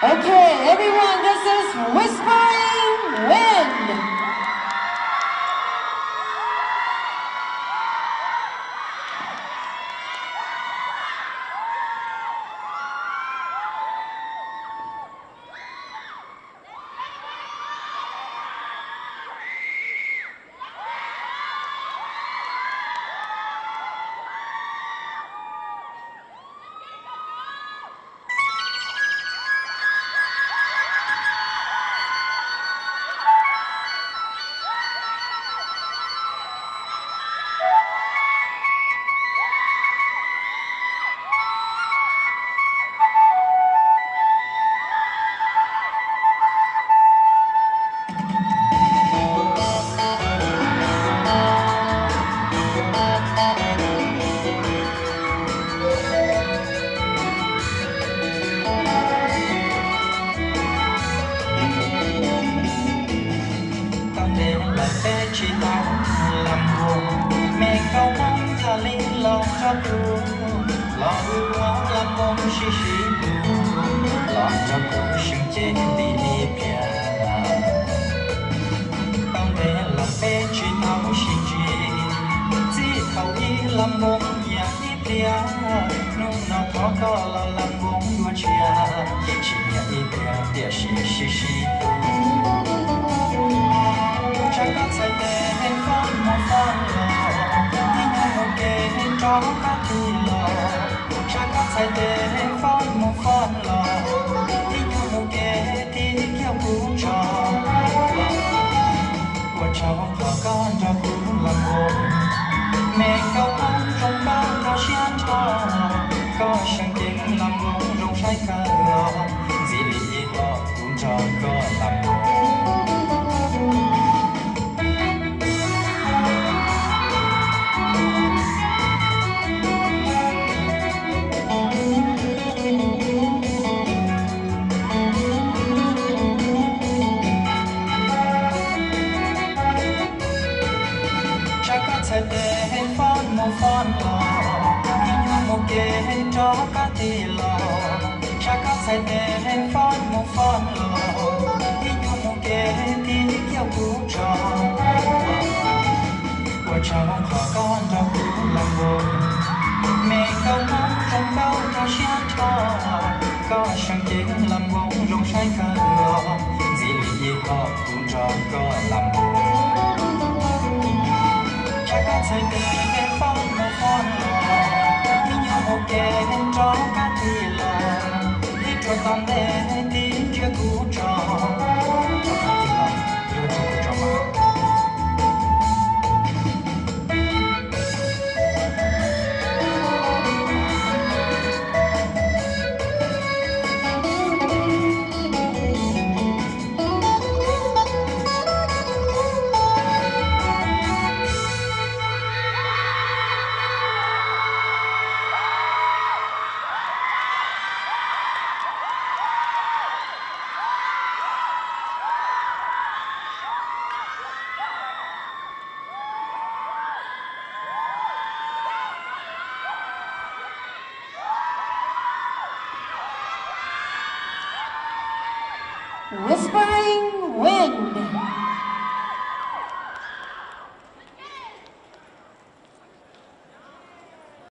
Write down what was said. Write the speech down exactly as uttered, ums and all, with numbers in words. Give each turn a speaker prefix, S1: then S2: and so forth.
S1: Okay, everyone, this is Whispering Wind.
S2: Chỉ nói làm buồn mẹ câu mong thà linh lòng cho cô lo ưu áo làm bông xì xì lo cho cô xin chết đi đi bia tao để làm bé chỉ nói xin gì chỉ thầu đi làm bông nhà đi bia nung nào khó có là làm bông đua chia chỉ nhà đi bia bia xì xì xì chắc có say đêm phong một phong lò đi nhau một kề cho các thì lò chắc có say đêm phong một phong lò đi nhau một kề thì kéo cú trò của cháu và con cho cú làm buồn mẹ câu ăn trong bao nó xiên cho có sang tiếng làm buồn trong trái cà dì lì họ cũng cho có làm buồn để phán một phán lò đi một kề cho các thì lò chắc có sẽ để phán một phán lò đi một kề thì kéo cú trò của cháu khó con cho cú làm buồn mẹ câu nói trong câu cho xiên cho có sang tiếng làm bông rong trái cờ dì lì họ cũng cho có làm buồn say đêm phong một phong lò đi nhau một kề cho các thì lò đi cho con đê tiếng chưa cú trò cho các thì lò đưa cho cú trò mà
S1: Whispering Wind.